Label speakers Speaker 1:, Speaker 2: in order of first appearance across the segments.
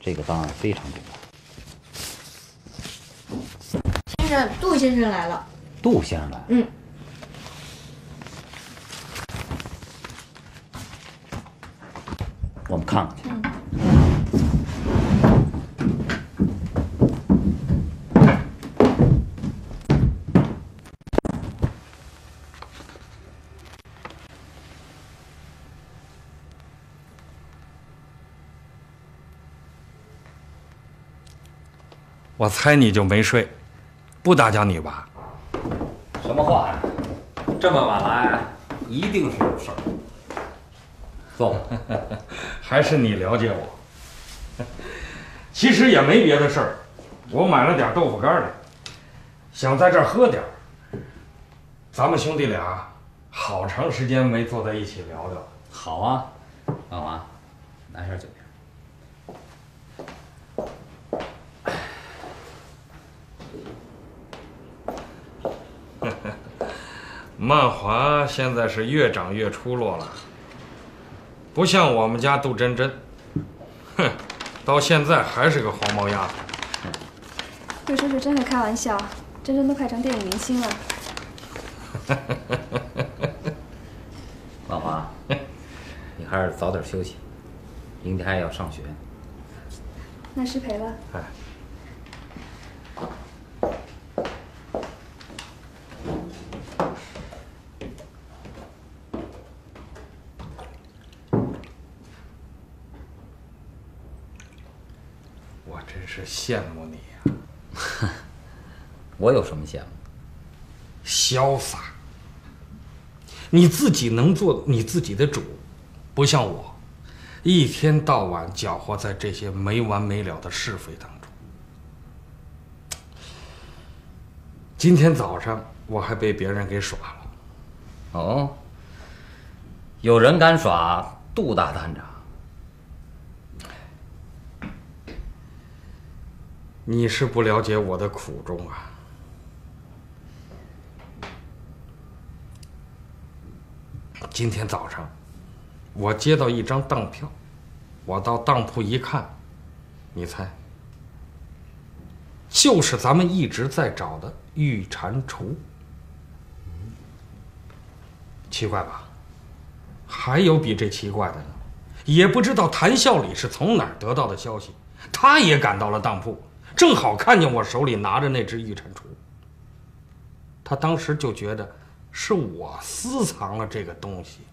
Speaker 1: 这个档案非常重要。
Speaker 2: 先生，杜先生来了。
Speaker 1: 杜先生来了。
Speaker 2: 嗯。
Speaker 1: 我们看看去。
Speaker 3: 我猜你就没睡，不打搅你吧？
Speaker 1: 什么话呀？这么晚来，一定是有事儿。坐吧。
Speaker 3: 还是你了解我。其实也没别的事儿，我买了点豆腐干来，想在这儿喝点儿。咱们兄弟俩好长时间没坐在一起聊聊了。
Speaker 1: 好啊，老王，来瓶酒瓶。
Speaker 3: 曼华现在是越长越出落了，不像我们家杜真真，哼，到现在还是个黄毛丫头。
Speaker 4: 杜叔叔真会开玩笑，真真都快成电影明星了。
Speaker 1: 曼华，你还是早点休息，明天还要上学。
Speaker 4: 那失陪了。
Speaker 3: 哎。我真是羡慕你呀！
Speaker 1: 我有什么羡慕？
Speaker 3: 潇洒，你自己能做你自己的主，不像我，一天到晚搅和在这些没完没了的是非当中。今天早上我还被别人给耍了。
Speaker 1: 哦，有人敢耍杜大探长？
Speaker 3: 你是不了解我的苦衷啊！今天早上，我接到一张当票，我到当铺一看，你猜，就是咱们一直在找的玉蟾蜍。奇怪吧？还有比这奇怪的呢，也不知道谭笑里是从哪儿得到的消息，他也赶到了当铺。正好看见我手里拿着那只玉蟾蜍，他当时就觉得是我私藏了这个东西。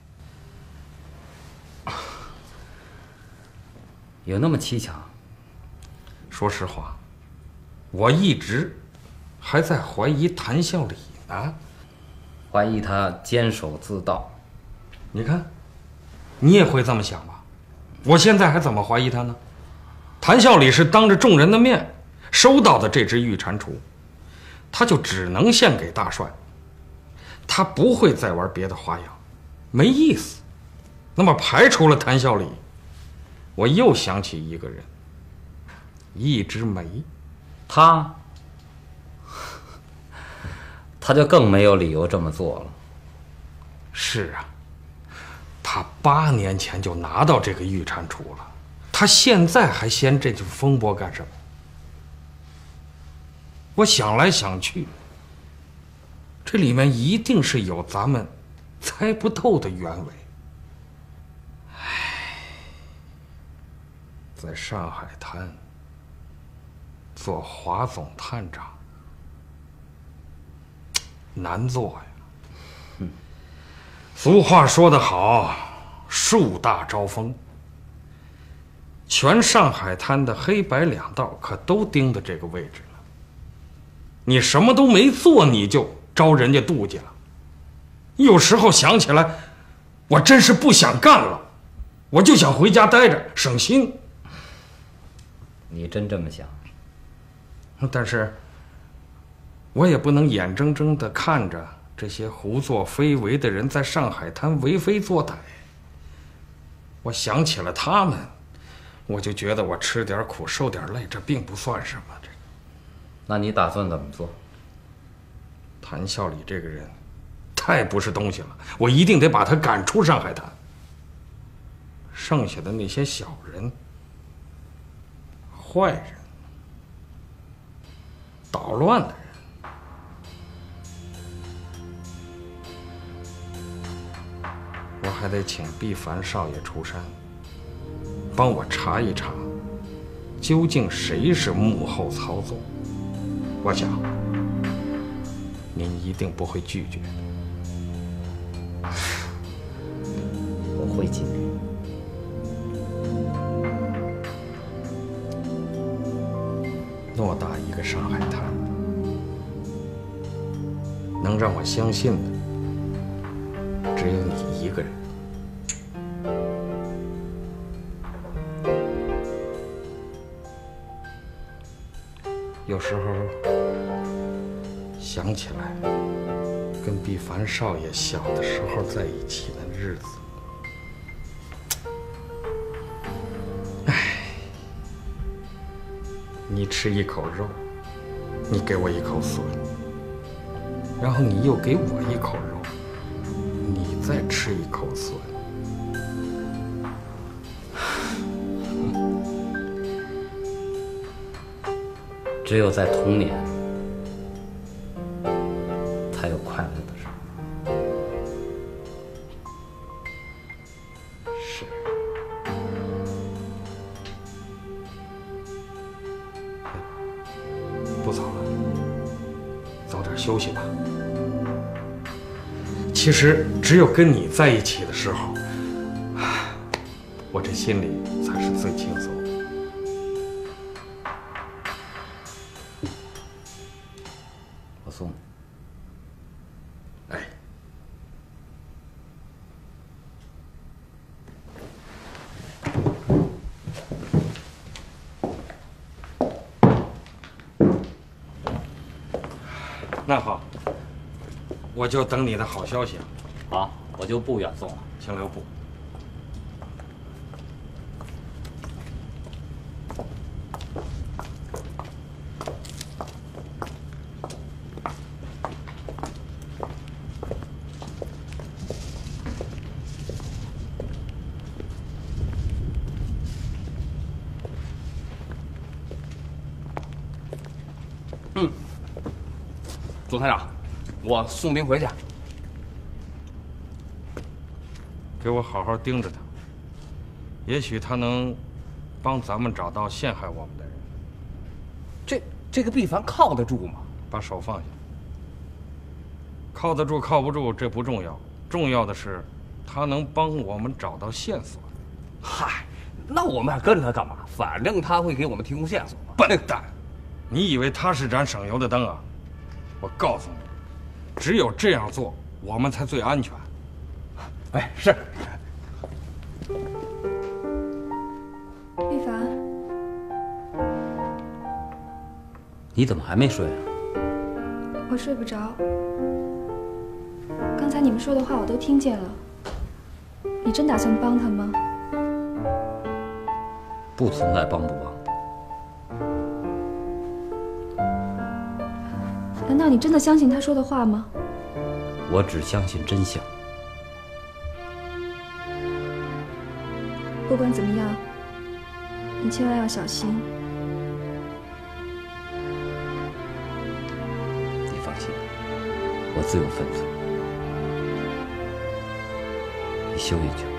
Speaker 1: 有那么蹊跷？
Speaker 3: 说实话，我一直还在怀疑谭笑里呢，
Speaker 1: 怀疑他监守自盗。
Speaker 3: 你看，你也会这么想吧？我现在还怎么怀疑他呢？谭笑里是当着众人的面收到的这只玉蟾蜍，他就只能献给大帅，他不会再玩别的花样，没意思。那么排除了谭笑里，我又想起一个人，一枝梅。
Speaker 1: 他就更没有理由这么做了。
Speaker 3: 是啊，他8年前就拿到这个玉蟾蜍了，他现在还掀这种风波干什么？我想来想去，这里面一定是有咱们猜不透的原委。唉，在上海滩做华总探长难做呀。俗话说得好，树大招风。全上海滩的黑白两道可都盯着这个位置了。你什么都没做，你就招人家妒忌了。有时候想起来，我真是不想干了，我就想回家待着，省心。
Speaker 1: 你真这么想？
Speaker 3: 但是，我也不能眼睁睁地看着这些胡作非为的人在上海滩为非作歹。我想起了他们，我就觉得我吃点苦受点累，这并不算什么。
Speaker 1: 那你打算怎么做？
Speaker 3: 谭笑里这个人太不是东西了，我一定得把他赶出上海滩。剩下的那些小人， 坏人、捣乱的人。我还得请毕凡少爷出山，帮我查一查，究竟谁是幕后操纵。我想，您一定不会拒绝的。
Speaker 5: 我会尽力。
Speaker 3: 偌大一个上海滩，能让我相信的只有你一个人。有时候想起来，跟毕凡少爷小的时候在一起的日子，你吃一口肉，你给我一口笋，然后你又给我一口肉，你再吃一口笋。
Speaker 5: 只有在童年，才有快乐的事儿。
Speaker 3: 是。不早了，早点休息吧。其实，只有跟你在一起的时候，我这心里才是最轻松的。
Speaker 5: 我送你。
Speaker 3: 哎，那好，我就等你的好消息了。
Speaker 5: 好，我就不远送了。
Speaker 3: 请留步。
Speaker 6: 总台长，我送兵回去。
Speaker 3: 给我好好盯着他，也许他能帮咱们找到陷害我们的人。
Speaker 6: 这个毕凡靠得住吗？
Speaker 3: 把手放下。靠得住靠不住这不重要，重要的是他能帮我们找到线索。
Speaker 6: 嗨，那我们还跟着他干嘛？反正他会给我们提供线索嘛。
Speaker 3: 笨蛋，你以为他是盏省油的灯啊？我告诉你，只有这样做，我们才最安全。
Speaker 6: 哎，是。
Speaker 4: 毕凡，
Speaker 5: 你怎么还没睡啊？
Speaker 4: 我睡不着。刚才你们说的话我都听见了。你真打算帮他吗？
Speaker 5: 不存在帮不帮。
Speaker 4: 难道你真的相信他说的话吗？
Speaker 5: 我只相信真相。
Speaker 4: 不管怎么样，你千万要小心。
Speaker 5: 你放心，我自有分寸。你休一觉。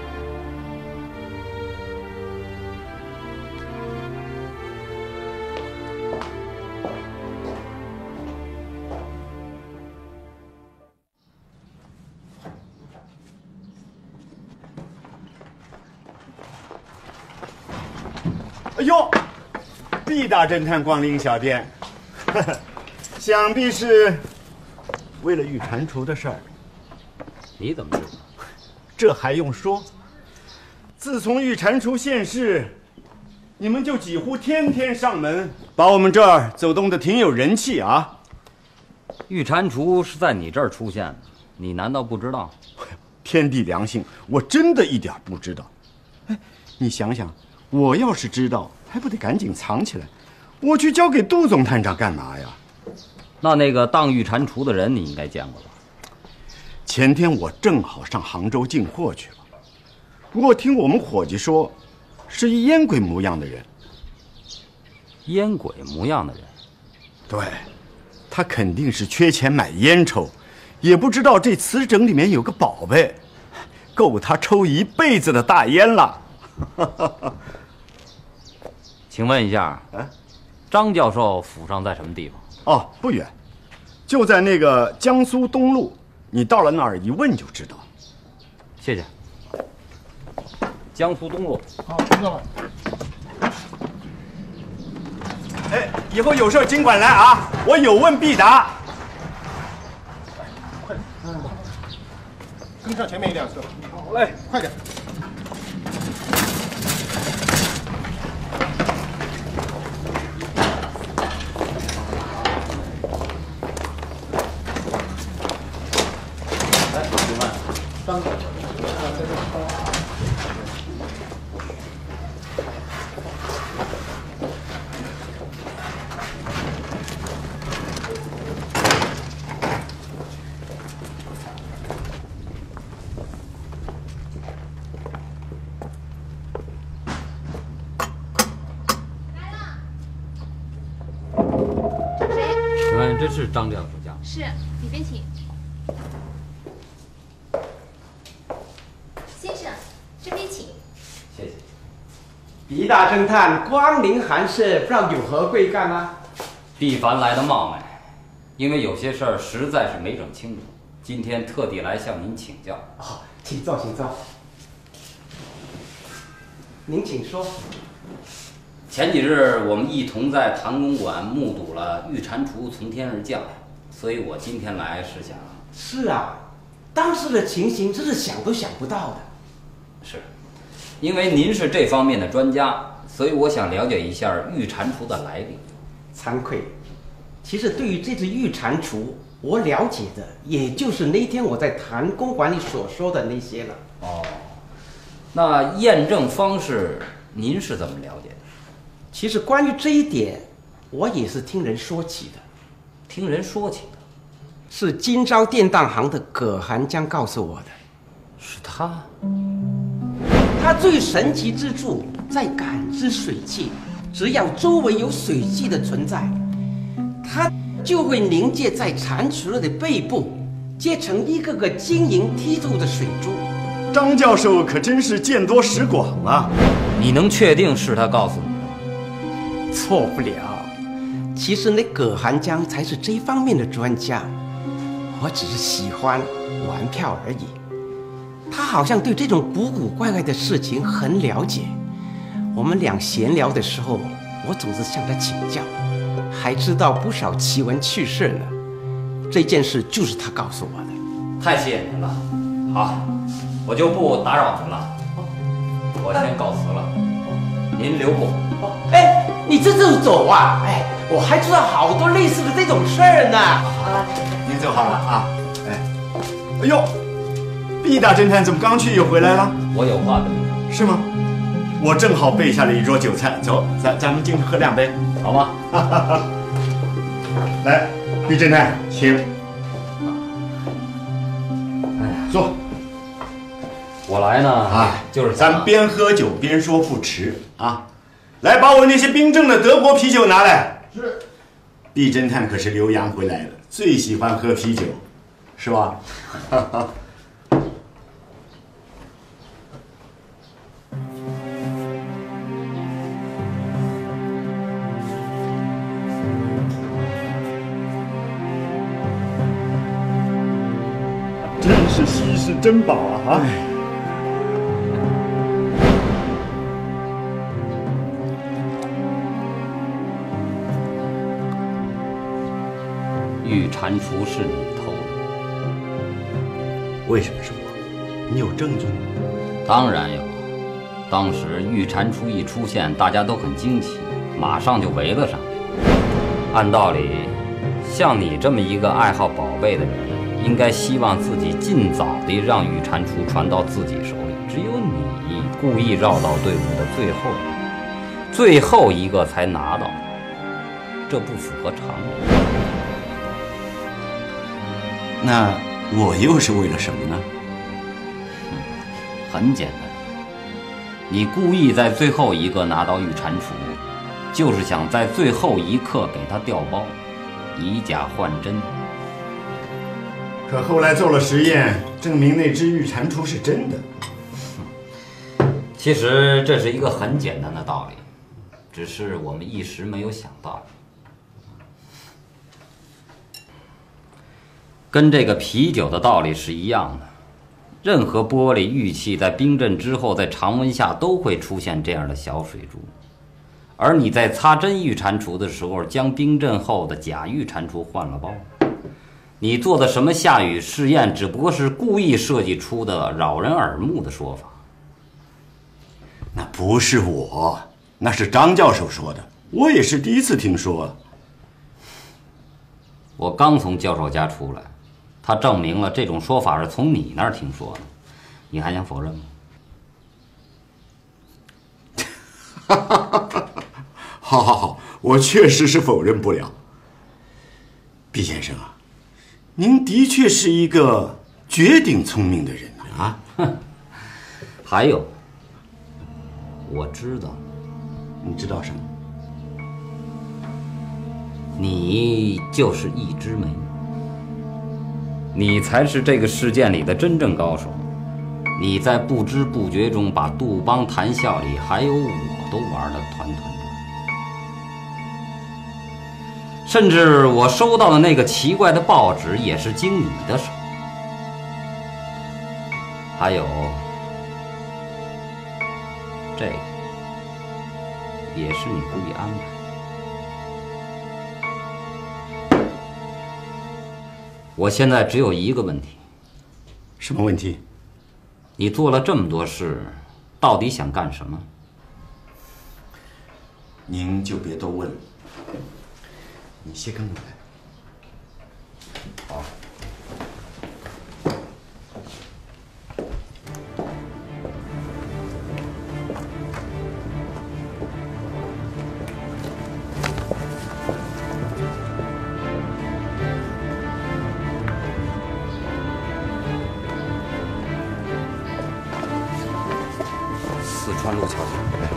Speaker 7: 哎呦，毕大侦探光临小店，想必是为了玉蟾蜍的事儿。
Speaker 5: 你怎么知道？
Speaker 7: 这还用说？自从玉蟾蜍现世，你们就几乎天天上门，把我们这儿走动的挺有人气啊。
Speaker 5: 玉蟾蜍是在你这儿出现的，你难道不知道？
Speaker 7: 天地良心，我真的一点不知道。哎，你想想。我要是知道，还不得赶紧藏起来？我去交给杜总探长干嘛呀？
Speaker 5: 那个当玉蟾蜍的人，你应该见过吧？
Speaker 7: 前天我正好上杭州进货去了，不过听我们伙计说，是一烟鬼模样的人。
Speaker 5: 烟鬼模样的人。
Speaker 7: 对，他肯定是缺钱买烟抽，也不知道这瓷整里面有个宝贝，够他抽一辈子的大烟了。
Speaker 5: 请问一下，张教授府上在什么地方？
Speaker 7: 哦，不远，就在那个江苏东路，你到了那儿一问就知道。
Speaker 5: 谢谢。江苏东路。
Speaker 8: 好，知道了。
Speaker 7: 哎，以后有事尽管来啊，我有问必答。
Speaker 8: 快点，跟上前面一辆车。
Speaker 6: 好嘞，
Speaker 8: 快点。
Speaker 6: 来，请问张教授。
Speaker 5: 请问这是张教授家？
Speaker 2: 是，里边请。先生，这边请。
Speaker 5: 谢谢。
Speaker 9: 狄大侦探光临寒舍，不知道有何贵干吗？
Speaker 5: 毕凡来的冒昧，因为有些事儿实在是没整清楚，今天特地来向您请教。
Speaker 9: 哦，请坐，请坐。您请说。
Speaker 5: 前几日我们一同在谭公馆目睹了玉蟾蜍从天而降，所以我今天来是想……
Speaker 9: 是啊，当时的情形真是想都想不到的。
Speaker 5: 是，因为您是这方面的专家，所以我想了解一下玉蟾蜍的来历。
Speaker 9: 惭愧，其实对于这只玉蟾蜍，我了解的也就是那天我在谭公馆里所说的那些了。
Speaker 5: 哦，那验证方式您是怎么了解的？
Speaker 9: 其实关于这一点，我也是听人说起的。
Speaker 5: 听人说起的？
Speaker 9: 是今朝典当行的葛寒江告诉我的。
Speaker 5: 是他？
Speaker 9: 他最神奇之处在感知水汽，只要周围有水汽的存在，它就会凝结在蟾蜍的背部，结成一个个晶莹剔透的水珠。
Speaker 7: 张教授可真是见多识广啊！
Speaker 5: 你能确定是他告诉你的？
Speaker 9: 错不了。其实那葛寒江才是这方面的专家，我只是喜欢玩票而已。他好像对这种古古怪怪的事情很了解。我们俩闲聊的时候，我总是向他请教，还知道不少奇闻趣事呢。这件事就是他告诉我的。
Speaker 5: 太谢谢您了。好，我就不打扰您了，我先告辞了。您留步。
Speaker 9: 哎，你这就走啊？哎，我还知道好多类似的这种事儿呢。
Speaker 2: 好了，
Speaker 7: 您走好了啊。哎呦，毕大侦探怎么刚去又回来了？
Speaker 5: 我有话跟你说。
Speaker 7: 是吗？我正好备下了一桌酒菜，走，咱们进去喝两杯，
Speaker 5: 好吗？
Speaker 7: 来，毕侦探，请。
Speaker 5: 哎呀，
Speaker 7: 坐。
Speaker 5: 我来呢，就是
Speaker 7: 咱边喝酒边说不迟啊！来，把我那些冰镇的德国啤酒拿来。
Speaker 8: 是。
Speaker 7: 毕侦探可是留洋回来的，最喜欢喝啤酒，是吧？真是稀世珍宝啊！
Speaker 5: 玉蟾蜍是你偷的？
Speaker 7: 为什么是我？你有证据吗？
Speaker 5: 当然有。当时玉蟾蜍一出现，大家都很惊奇，马上就围了上去。按道理，像你这么一个爱好宝贝的人，应该希望自己尽早地让玉蟾蜍传到自己手里。只有你故意绕到队伍的最后一个才拿到，这不符合常理。
Speaker 7: 那我又是为了什么呢？
Speaker 5: 很简单，你故意在最后一个拿到玉蟾蜍， 就是想在最后一刻给他调包，以假换真。
Speaker 7: 可后来做了实验，证明那只玉蟾蜍是真的。
Speaker 5: 其实这是一个很简单的道理，只是我们一时没有想到。跟这个啤酒的道理是一样的，任何玻璃、玉器在冰镇之后，在常温下都会出现这样的小水珠。而你在擦真玉蟾蜍的时候，将冰镇后的假玉蟾蜍换了包。你做的什么下雨试验，只不过是故意设计出的扰人耳目的说法。
Speaker 7: 那不是我，那是张教授说的，我也是第一次听说。
Speaker 5: 我刚从教授家出来，他证明了这种说法是从你那儿听说的，你还想否认吗？
Speaker 7: 好，我确实是否认不了。毕先生啊，您的确是一个绝顶聪明的人啊！
Speaker 5: 还有，我知道。
Speaker 7: 你知道什么？
Speaker 5: 你就是一枝梅，你才是这个事件里的真正高手。你在不知不觉中把杜邦、谭笑里还有我都玩得团团转，甚至我收到的那个奇怪的报纸也是经你的手。还有这个也是你故意安排。我现在只有一个问题。
Speaker 7: 什么问题？
Speaker 5: 你做了这么多事，到底想干什么？
Speaker 7: 您就别多问了，你先跟我来。
Speaker 5: 好。四川路桥下。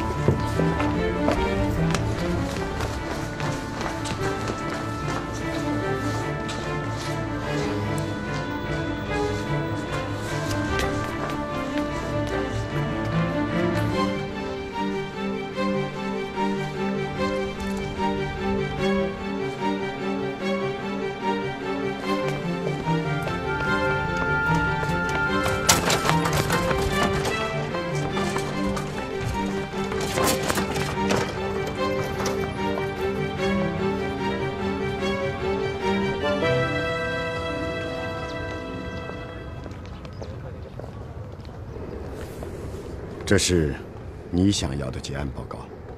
Speaker 7: 这是你想要的结案报告，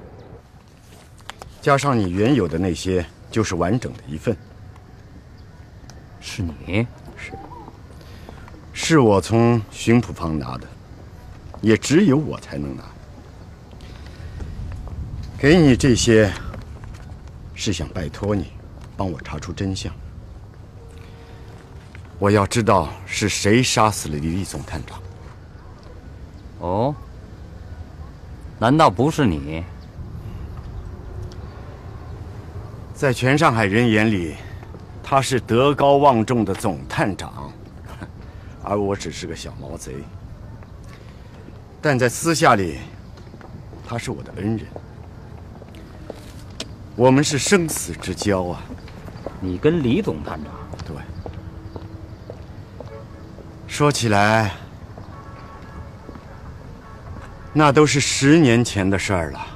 Speaker 7: 加上你原有的那些，就是完整的一份。
Speaker 5: 是你？
Speaker 7: 是我从巡捕房拿的，也只有我才能拿。给你这些，是想拜托你帮我查出真相。我要知道是谁杀死了李总探长。
Speaker 5: 哦，难道不是你？
Speaker 7: 在全上海人眼里，他是德高望重的总探长，而我只是个小毛贼。但在私下里，他是我的恩人，我们是生死之交啊！
Speaker 5: 你跟李总探长？
Speaker 7: 对。说起来，那都是10年前的事儿了。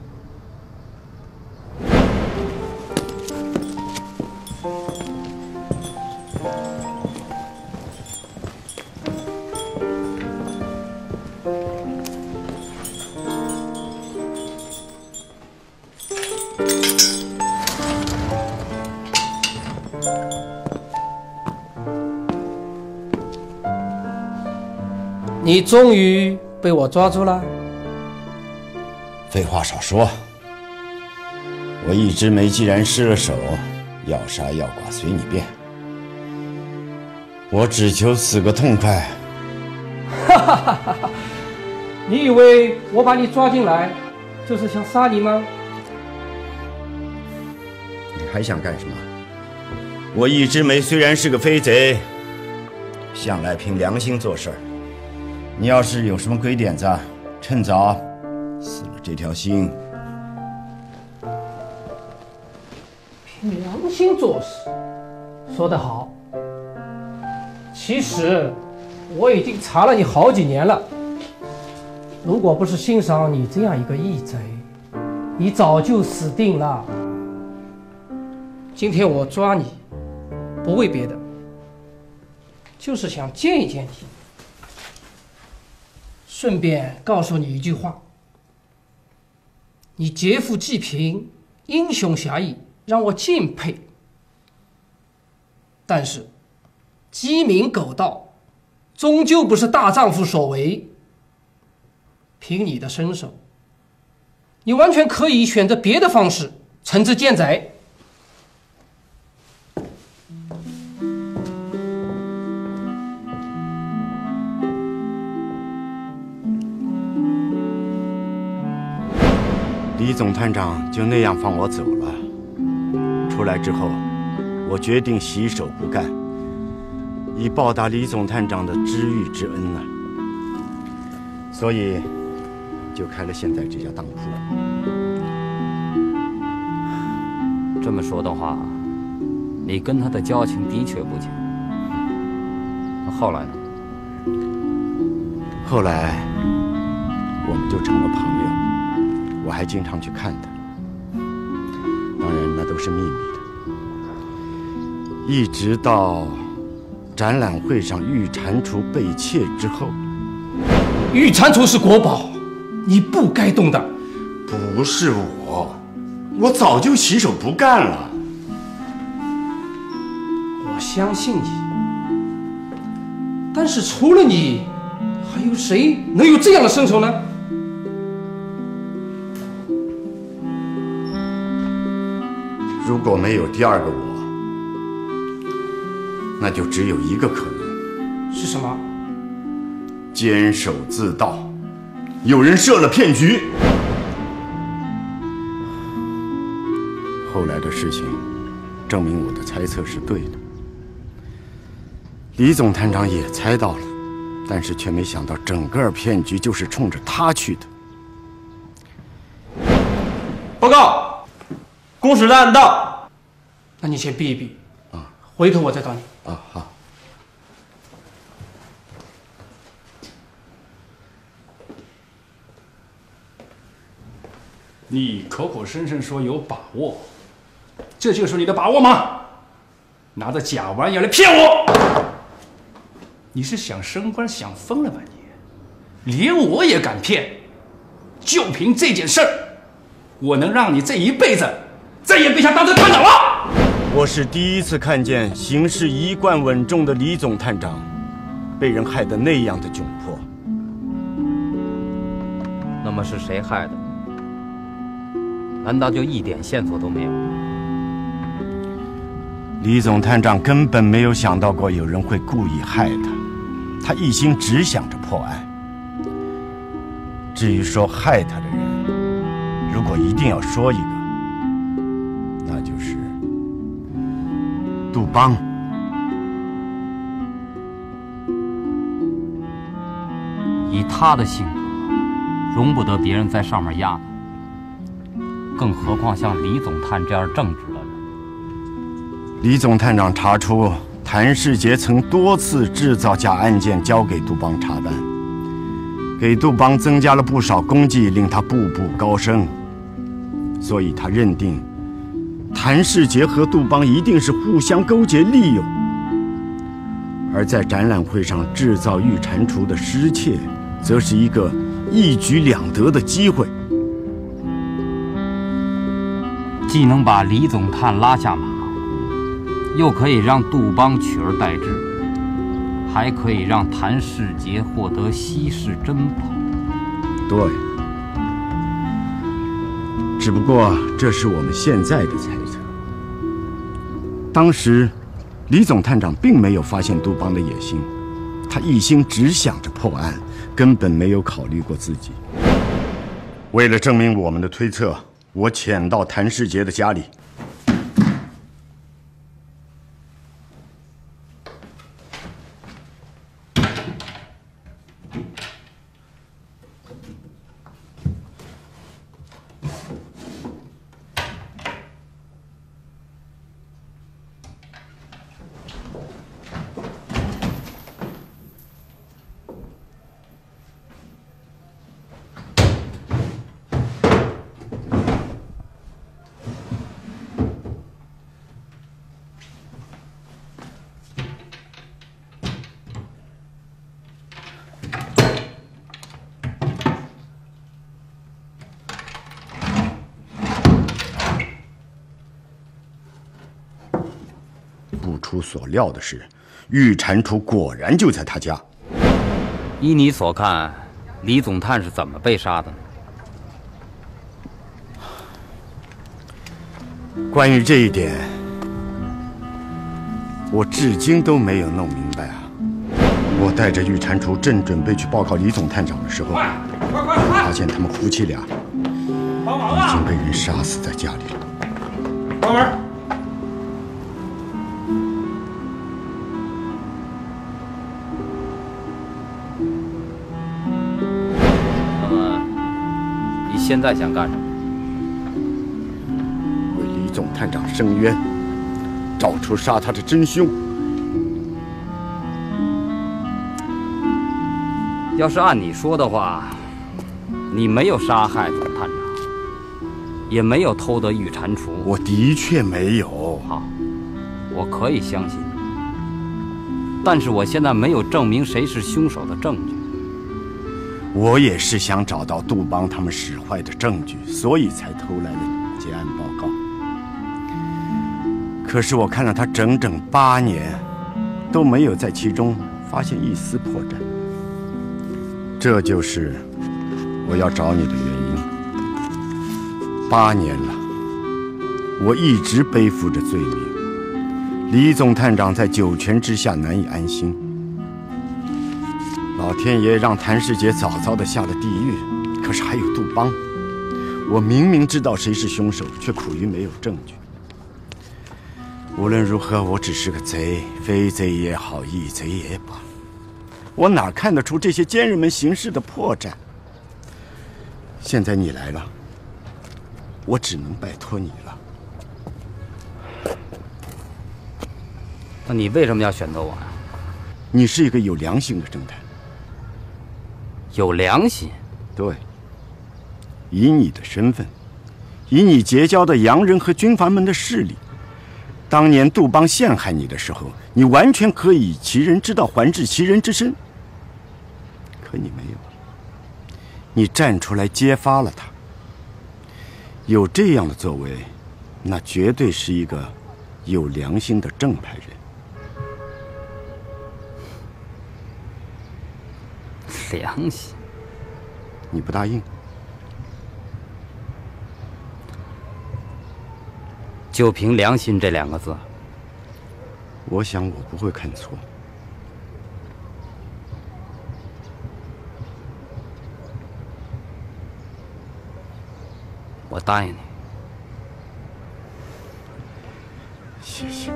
Speaker 10: 你终于被我抓住了。
Speaker 7: 废话少说，我一枝梅既然失了手，要杀要剐随你便，我只求死个痛快。
Speaker 10: 哈哈哈哈！你以为我把你抓进来就是想杀你吗？
Speaker 7: 还想干什么？我一枝梅虽然是个飞贼，向来凭良心做事儿。你要是有什么鬼点子，趁早死了这条心。
Speaker 10: 凭良心做事，说得好。其实我已经查了你好几年了，如果不是欣赏你这样一个义贼，你早就死定了。今天我抓你，不为别的，就是想见一见你，顺便告诉你一句话：你劫富济贫，英雄侠义，让我敬佩。但是鸡鸣狗盗，终究不是大丈夫所为。凭你的身手，你完全可以选择别的方式惩治贱仔。
Speaker 7: 李总探长就那样放我走了。出来之后，我决定洗手不干，以报答李总探长的知遇之恩呢。所以，就开了现在这家当铺。
Speaker 5: 这么说的话，你跟他的交情的确不浅。那后来呢？
Speaker 7: 后来，我们就成了朋友。我还经常去看他，当然那都是秘密的。一直到展览会上玉蟾蜍被窃之后。
Speaker 10: 玉蟾蜍是国宝，你不该动的。
Speaker 7: 不是我早就洗手不干了。
Speaker 10: 我相信你，但是除了你，还有谁能有这样的身手呢？
Speaker 7: 如果没有第二个我，那就只有一个可能。
Speaker 10: 是什么？
Speaker 7: 监守自盗，有人设了骗局。后来的事情证明我的猜测是对的，李总探长也猜到了，但是却没想到整个骗局就是冲着他去的。
Speaker 6: 报告，公使的案到。
Speaker 10: 那你先避一避啊，回头我再找你。
Speaker 7: 啊，好。
Speaker 11: 你口口声声说有把握，这就是你的把握吗？拿着假玩意儿来骗我？你是想升官想疯了吧你？连我也敢骗？就凭这件事儿，我能让你这一辈子再也别想当这探长了。
Speaker 7: 我是第一次看见行事一贯稳重的李总探长被人害得那样的窘迫。
Speaker 5: 那么是谁害的？难道就一点线索都没有？
Speaker 7: 李总探长根本没有想到过有人会故意害他，他一心只想着破案。至于说害他的人，如果一定要说一个，那就是杜邦。
Speaker 5: 以他的性格，容不得别人在上面压他。更何况像李总探这样正直的人。
Speaker 7: 李总探长查出谭世杰曾多次制造假案件交给杜邦查办，给杜邦增加了不少功绩，令他步步高升。所以他认定谭世杰和杜邦一定是互相勾结利用，而在展览会上制造玉蟾蜍的失窃，则是一个一举两得的机会。
Speaker 5: 既能把李总探拉下马，又可以让杜邦取而代之，还可以让谭世杰获得稀世珍宝。
Speaker 7: 对，只不过这是我们现在的猜测。当时，李总探长并没有发现杜邦的野心，他一心只想着破案，根本没有考虑过自己。为了证明我们的推测，我潜到谭世杰的家里， 出所料的是，玉蟾蜍果然就在他家。
Speaker 5: 依你所看，李总探是怎么被杀的呢？
Speaker 7: 关于这一点，我至今都没有弄明白啊！我带着玉蟾蜍正准备去报告李总探长的时候，发现他们夫妻俩已经被人杀死在家里了。
Speaker 3: 关门。
Speaker 5: 那么，你现在想干什么？
Speaker 7: 为李总探长伸冤，找出杀他的真凶。
Speaker 5: 要是按你说的话，你没有杀害总探长，也没有偷得玉蟾蜍。
Speaker 7: 我的确没有。
Speaker 5: 好，我可以相信，但是我现在没有证明谁是凶手的证据。
Speaker 7: 我也是想找到杜邦他们使坏的证据，所以才偷来了结案报告。可是我看了他整整8年，都没有在其中发现一丝破绽。这就是我要找你的原因。8年了，我一直背负着罪名，李总探长在九泉之下难以安心。老天爷让谭世杰早早地下了地狱，可是还有杜邦。我明明知道谁是凶手，却苦于没有证据。无论如何，我只是个贼，非贼也好，义贼也罢。我哪看得出这些奸人们行事的破绽？现在你来了，我只能拜托你了。
Speaker 5: 那你为什么要选择我呀？
Speaker 7: 你是一个有良心的侦探。
Speaker 5: 有良心？
Speaker 7: 对。以你的身份，以你结交的洋人和军阀们的势力，当年杜邦陷害你的时候，你完全可以以其人之道还治其人之身。可你没有，你站出来揭发了他。有这样的作为，那绝对是一个有良心的正派人。
Speaker 5: 良心？
Speaker 7: 你不答应？
Speaker 5: 就凭良心这2个字，
Speaker 7: 我想我不会看错。
Speaker 5: 我答应你。
Speaker 7: 谢谢。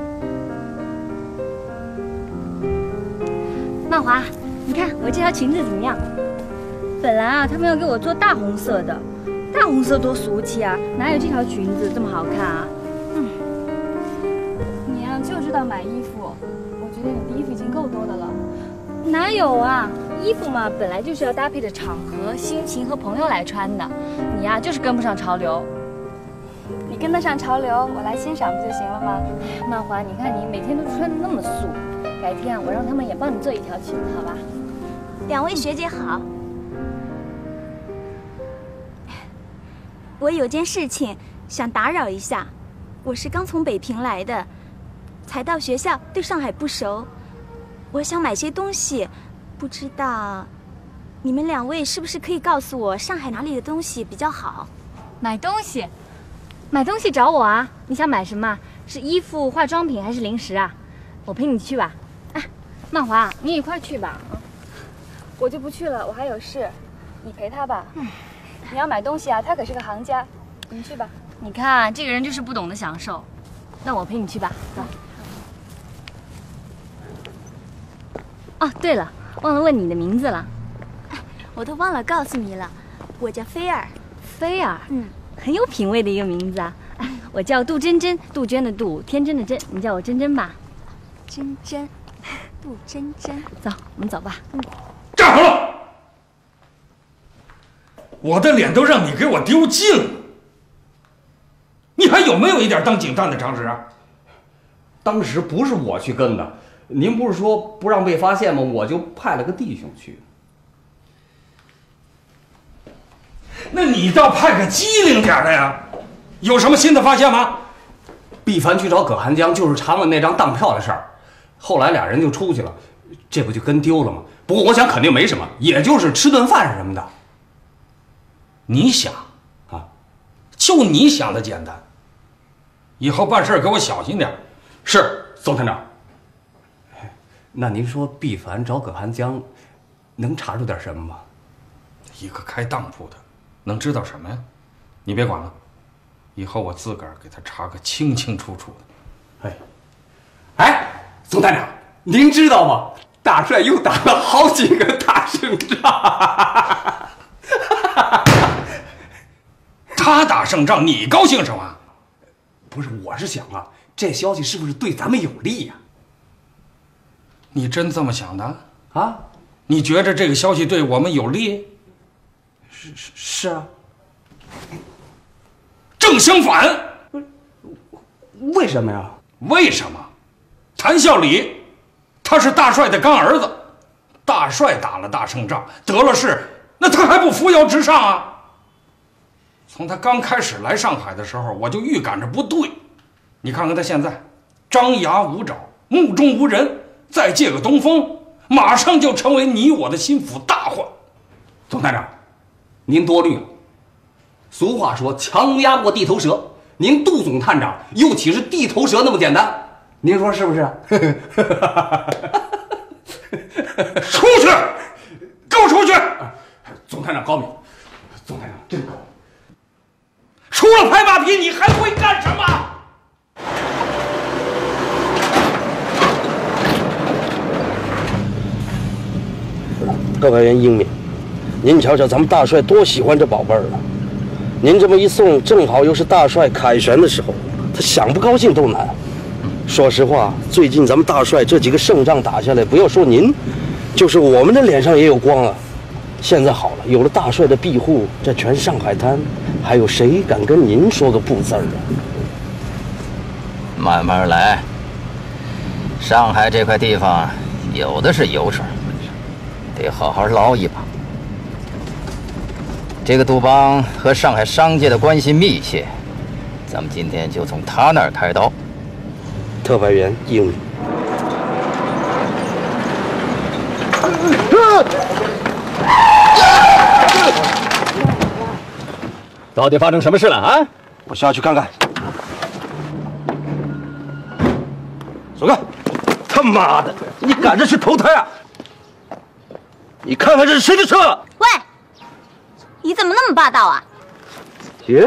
Speaker 2: 曼华，你看我这条裙子怎么样？本来啊，他们要给我做大红色的，大红色多俗气啊，哪有这条裙子这么好看啊？
Speaker 4: 你呀就知道买衣服，我觉得你的衣服已经够多的了。
Speaker 2: 哪有啊？衣服嘛，本来就是要搭配着场合、心情和朋友来穿的。你呀，就是跟不上潮流。
Speaker 4: 你跟得上潮流，我来欣赏不就行了吗？
Speaker 2: 曼华，你看你每天都穿得那么素，改天啊，我让他们也帮你做一条裙子，好吧
Speaker 12: ？2位学姐好。我有件事情想打扰一下，我是刚从北平来的，才到学校，对上海不熟，我想买些东西，不知道你们2位是不是可以告诉我上海哪里的东西比较好？
Speaker 2: 买东西？买东西找我啊？你想买什么？是衣服、化妆品还是零食啊？我陪你去吧。哎，曼华，你也一块去吧。
Speaker 4: 我就不去了，我还有事，你陪他吧。你要买东西啊，他可是个行家，你去吧。
Speaker 2: 你看这个人就是不懂得享受，那我陪你去吧。走。哦，对了，忘了问你的名字了。
Speaker 12: 我都忘了告诉你了，我叫菲儿。
Speaker 2: 菲儿，很有品位的一个名字啊。哎，我叫杜真真，杜鹃的杜，天真的真，你叫我真真吧。
Speaker 12: 真真，杜真真。
Speaker 2: 走，我们走吧。
Speaker 3: 站好了！我的脸都让你给我丢尽了，你还有没有一点当警探的常识啊？
Speaker 6: 当时不是我去跟的，您不是说不让被发现吗？我就派了个弟兄去。
Speaker 3: 那你倒派个机灵点的呀！有什么新的发现吗？
Speaker 6: 毕凡去找葛寒江就是查问那张当票的事儿，后来俩人就出去了，这不就跟丢了吗？不过我想肯定没什么，也就是吃顿饭什么的。
Speaker 3: 你想啊，就你想的简单。以后办事给我小心点。
Speaker 6: 是，总探长。那您说毕凡找葛寒江，能查出点什么吗？
Speaker 3: 一个开当铺的，能知道什么呀？你别管了，以后我自个儿给他查个清清楚楚的。
Speaker 6: 哎，总探长，您知道吗？大帅又打了好几个大胜仗。
Speaker 3: 他打胜仗，你高兴什么？
Speaker 6: 不是，我是想啊，这消息是不是对咱们有利呀？
Speaker 3: 你真这么想的
Speaker 6: 啊？
Speaker 3: 你觉着这个消息对我们有利？
Speaker 6: 是啊。
Speaker 3: 正相反。
Speaker 6: 为什么呀？
Speaker 3: 为什么？谭笑礼，他是大帅的干儿子，大帅打了大胜仗，得了势，那他还不扶摇直上啊？从他刚开始来上海的时候，我就预感着不对。你看看他现在，张牙舞爪，目中无人，再借个东风，马上就成为你我的心腹大患。
Speaker 6: 总探长，您多虑了。俗话说，强压过地头蛇，您杜总探长又岂是地头蛇那么简单？您说是不是？
Speaker 3: 出去！给我出去！
Speaker 6: 总探长高明，总探长真高明。
Speaker 3: 除了拍马屁，你还会干什么？
Speaker 13: 特派员英明，您瞧瞧咱们大帅多喜欢这宝贝儿啊！您这么一送，正好又是大帅凯旋的时候，他想不高兴都难。说实话，最近咱们大帅这几个胜仗打下来，不要说您，就是我们的脸上也有光啊。现在好了，有了大帅的庇护，这全上海滩，还有谁敢跟您说个不字儿啊？
Speaker 5: 慢慢来。上海这块地方有的是油水，得好好捞一把。这个杜邦和上海商界的关系密切，咱们今天就从他那儿开刀。
Speaker 13: 特派员英明。
Speaker 14: 到底发生什么事了啊？
Speaker 13: 我下去看看。走开！他妈的，你赶着去投胎啊！你看看这是谁的车？
Speaker 12: 喂，你怎么那么霸道啊？
Speaker 13: 姐，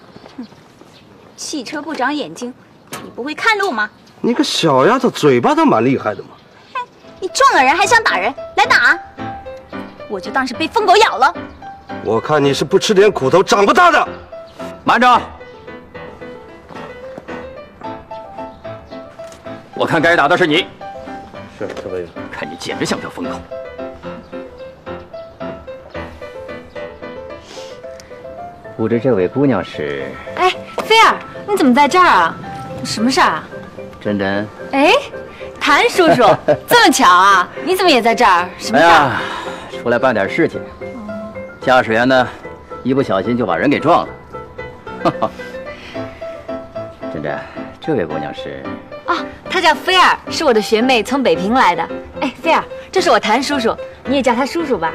Speaker 12: 汽车不长眼睛，你不会看路吗？
Speaker 13: 你个小丫头，嘴巴倒蛮厉害的嘛。
Speaker 12: 你撞了人还想打人，来打！我就当是被疯狗咬了。
Speaker 13: 我看你是不吃点苦头长不大的。
Speaker 14: 慢着！我看该打的是你。
Speaker 13: 是，特派员。
Speaker 14: 看你简直像条疯狗。不知这位姑娘是？
Speaker 2: 哎，菲儿，你怎么在这儿啊？什么事儿啊？
Speaker 14: 珍珍。
Speaker 2: 哎，谭叔叔，这么巧啊？你怎么也在这儿？什么事儿？
Speaker 14: 哎呀，出来办点事情。驾驶员呢，一不小心就把人给撞了。珍珍，这位姑娘是？
Speaker 2: 啊，她叫菲儿，是我的学妹，从北平来的。哎，菲儿，这是我谭叔叔，你也叫他叔叔吧。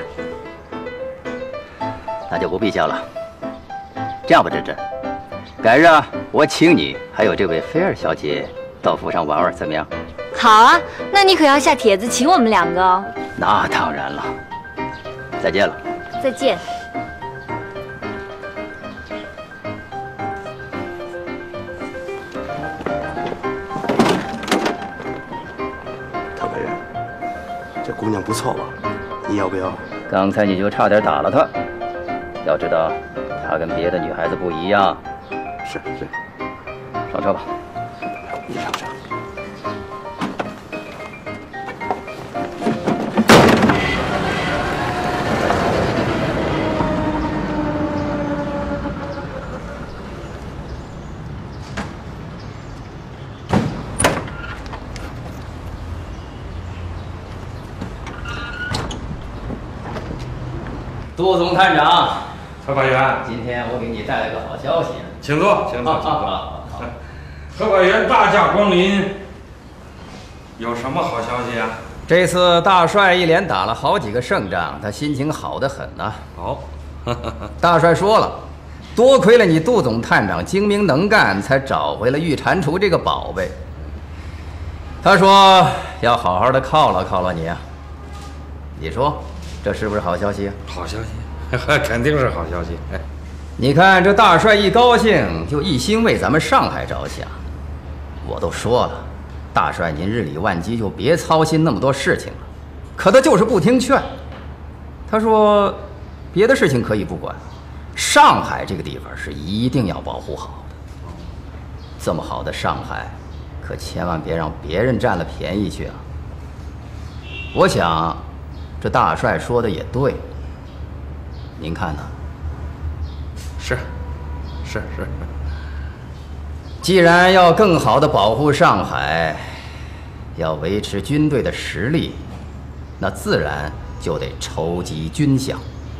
Speaker 14: 那就不必叫了。这样吧，珍珍，改日啊，我请你还有这位菲儿小姐到府上玩玩，怎么样？
Speaker 2: 好啊，那你可要下帖子请我们两个哦。
Speaker 14: 那当然了。再见了。
Speaker 2: 再见。
Speaker 13: 特派员，这姑娘不错吧？你要不要？
Speaker 14: 刚才你就差点打了她。要知道，她跟别的女孩子不一样。
Speaker 13: 是。
Speaker 14: 上车吧。
Speaker 13: 你上车。
Speaker 5: 杜总探长，
Speaker 3: 特派员，
Speaker 5: 今天我给你带来个好消息。
Speaker 3: 请坐，请坐。 特派员大驾光临，有什么好消息啊？
Speaker 14: 这次大帅一连打了好几个胜仗，他心情好得很呐。
Speaker 3: 好，
Speaker 14: 大帅说了，多亏了你杜总探长精明能干，才找回了玉蟾蜍这个宝贝。他说要好好的犒劳犒劳你啊。你说这是不是好消息啊？
Speaker 3: 好消息，肯定是好消息。哎，
Speaker 14: 你看这大帅一高兴，就一心为咱们上海着想。我都说了，大帅您日理万机，就别操心那么多事情了。可他就是不听劝。他说，别的事情可以不管，上海这个地方是一定要保护好的。这么好的上海，可千万别让别人占了便宜去啊！我想，这大帅说的也对。您看呢？
Speaker 3: 是。
Speaker 14: 既然要更好的保护上海，要维持军队的实力，那自然就得筹集军饷。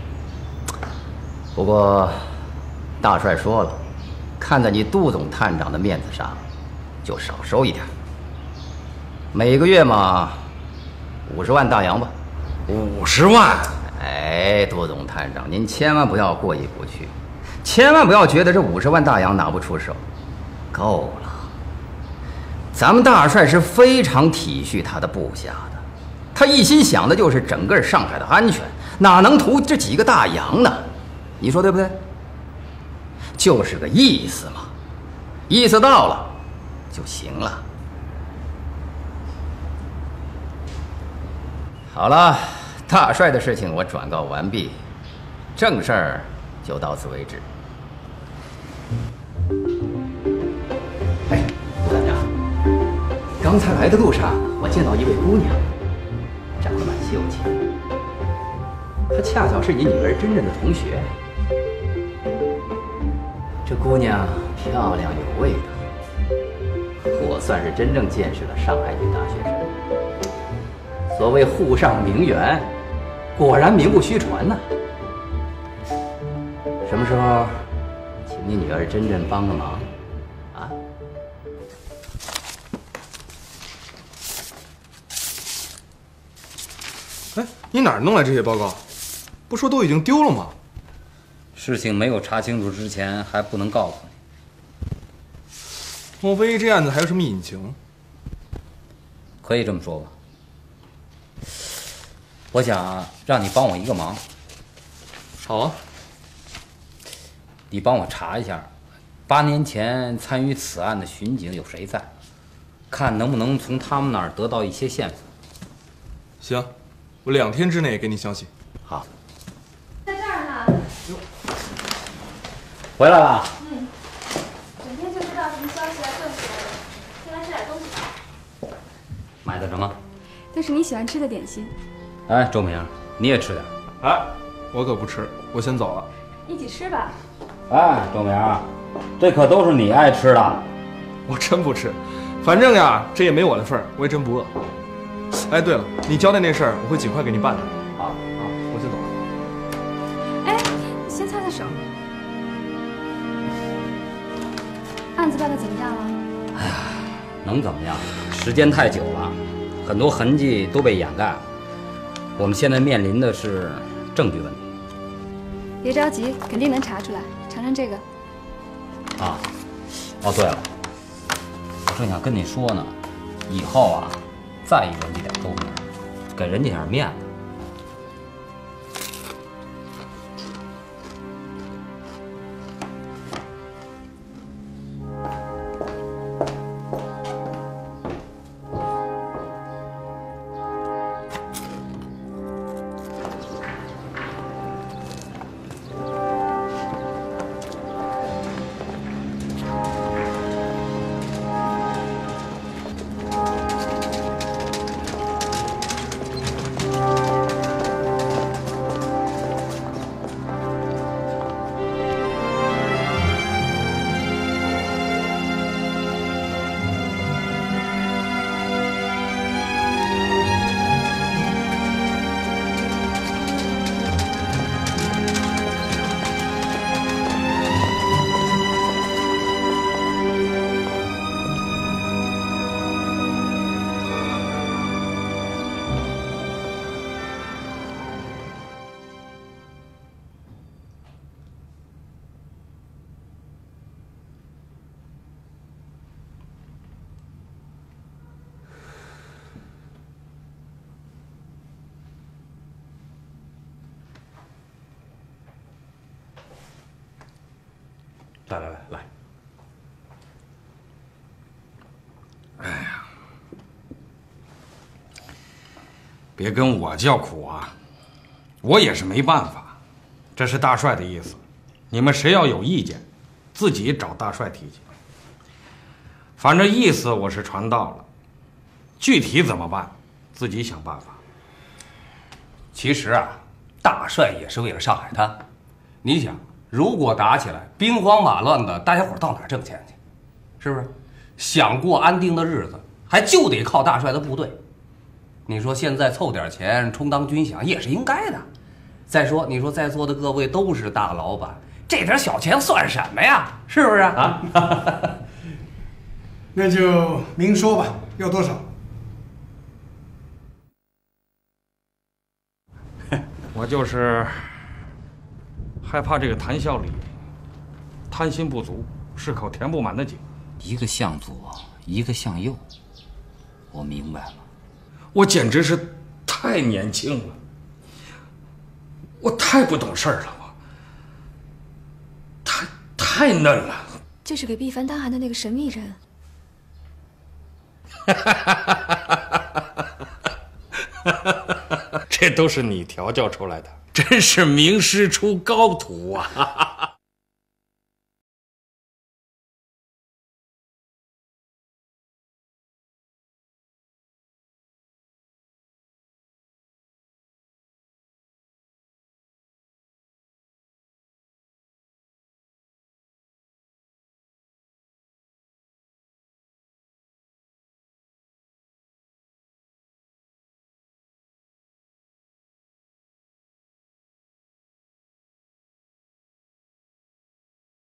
Speaker 14: 不过，大帅说了，看在你杜总探长的面子上，就少收一点。每个月嘛，50万大洋吧。
Speaker 3: 50万？
Speaker 14: 哎，杜总探长，您千万不要过意不去，千万不要觉得这50万大洋拿不出手。够了，咱们大帅是非常体恤他的部下的，他一心想的就是整个上海的安全，哪能图这几个大洋呢？你说对不对？就是个意思嘛，意思到了就行了。好了，大帅的事情我转告完毕，正事儿就到此为止。刚才来的路上，我见到一位姑娘，长得蛮秀气，她恰巧是你女儿真正的同学。这姑娘漂亮有味道，我算是真正见识了上海女大学生。所谓沪上名媛，果然名不虚传呐。什么时候，请你女儿真正帮个忙？
Speaker 15: 哎，你哪儿弄来这些报告？不说都已经丢了吗？
Speaker 5: 事情没有查清楚之前，还不能告诉你。
Speaker 15: 莫非这案子还有什么隐情？
Speaker 5: 可以这么说吧。我想让你帮我一个忙。
Speaker 15: 好啊。
Speaker 5: 你帮我查一下，8年前参与此案的巡警有谁在，看能不能从他们那儿得到一些线索。
Speaker 15: 行。我2天之内给你消息。
Speaker 5: 好，
Speaker 4: 在这儿呢。
Speaker 5: 回来了。
Speaker 4: 整天就知道什么消息啊，这些的。先来吃点东西吧。
Speaker 5: 买的什么？
Speaker 4: 都是你喜欢吃的点心。
Speaker 5: 哎，周明，你也吃点。
Speaker 15: 哎，我可不吃，我先走了。
Speaker 4: 一起吃吧。
Speaker 5: 哎，周明，这可都是你爱吃的。
Speaker 15: 我真不吃，反正呀，这也没我的份儿，我也真不饿。哎，对了，你交代那事儿，我会尽快给你办的。
Speaker 5: 好，
Speaker 15: 我先走了。
Speaker 4: 哎，先擦擦手。案子办得怎么样了？
Speaker 5: 哎呀，能怎么样？时间太久了，很多痕迹都被掩盖了。我们现在面临的是证据问题。
Speaker 4: 别着急，肯定能查出来。尝尝这个。
Speaker 5: 啊，哦对了，我正想跟你说呢，以后啊，在意人家点周明，给人家点面子。
Speaker 6: 来。
Speaker 3: 哎呀，别跟我叫苦啊，我也是没办法。这是大帅的意思，你们谁要有意见，自己找大帅提去。反正意思我是传到了，具体怎么办，自己想办法。
Speaker 6: 其实啊，大帅也是为了上海滩。你想，如果打起来，兵荒马乱的，大家伙到哪儿挣钱去？是不是？想过安定的日子，还就得靠大帅的部队。你说现在凑点钱充当军饷也是应该的。再说，你说在座的各位都是大老板，这点小钱算什么呀？是不是啊？
Speaker 16: 那就明说吧，要多少？
Speaker 3: 我就是害怕这个谭笑里贪心不足，是口填不满的井。
Speaker 5: 一个向左，一个向右，我明白了。
Speaker 3: 我简直是太年轻了，我太不懂事儿了，我太嫩了。
Speaker 17: 就是给毕凡当寒的那个神秘人。
Speaker 3: 这都是你调教出来的，真是名师出高徒啊！